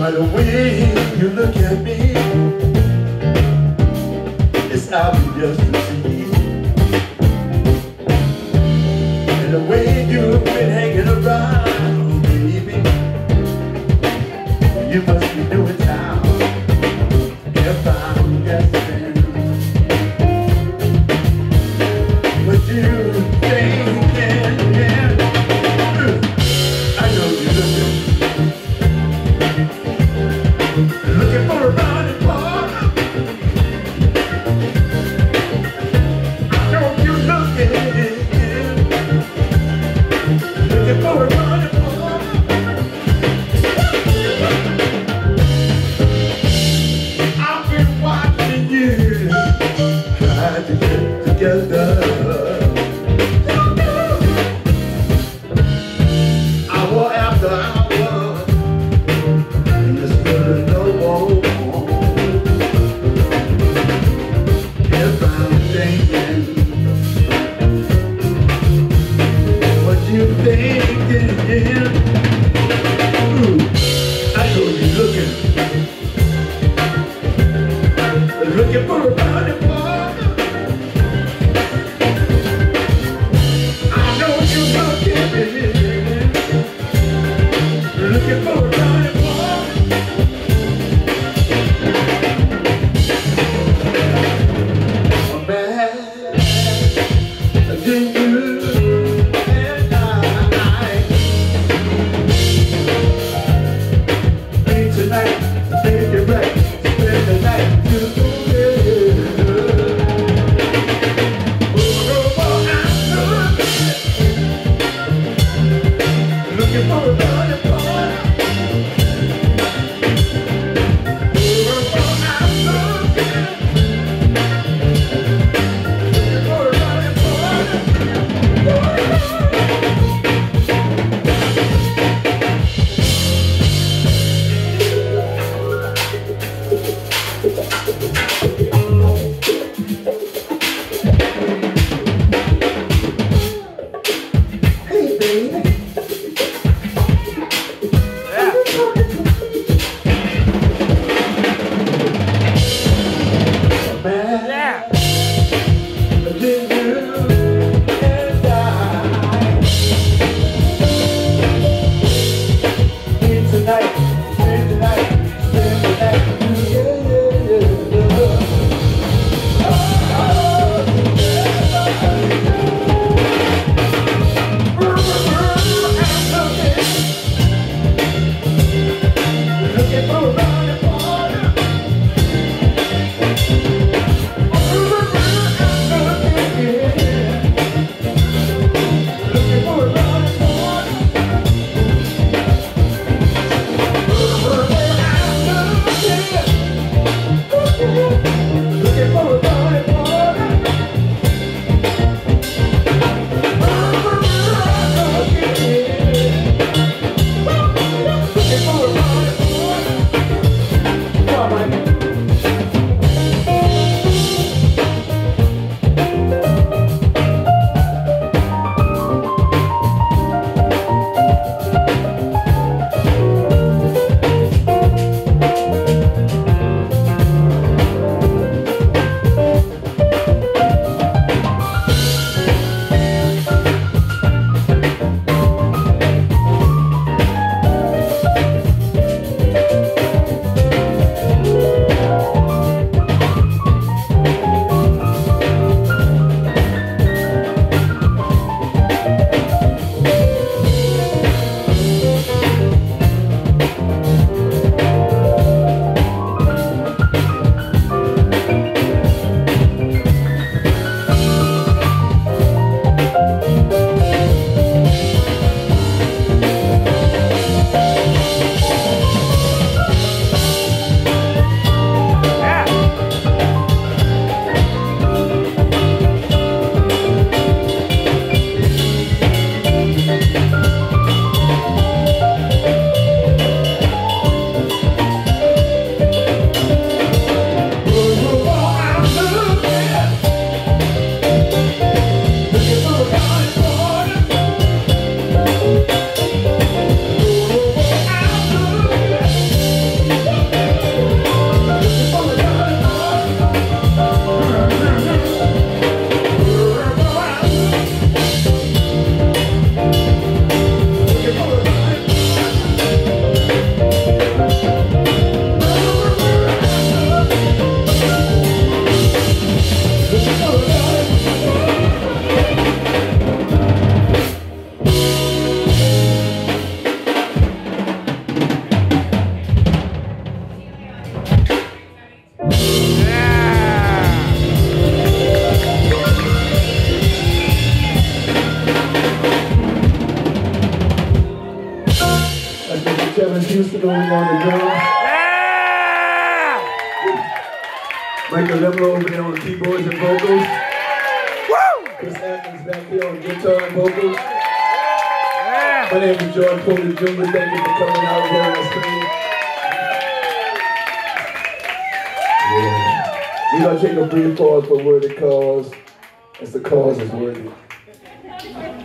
By the way you look at me, it's obvious to see. And the way you've been hanging around, baby, you must be doing now. If I'm guessing what you thinking, yeah. I know you're looking for a running partner. I know you're looking for a running partner. I've been watching you try to get together. Hour after hour, and you're still no more. If I'm thinking what you thinking, ooh, I know you're looking for a running partner. I know you're looking for a running partner. A man than you and I. Be tonight, make it right, spend the night together. Looking for a running partner. Hey baby. Houston over there on the drums. Yeah! Michael Lemlo over there on keyboards and vocals. Woo! Chris Adkins back here on guitar and vocals. Yeah! My name is Jordan Porter Jr. Thank you for coming out here on the screen. Yeah. We're going to take a brief pause for Worthy Cause. As the cause is worthy.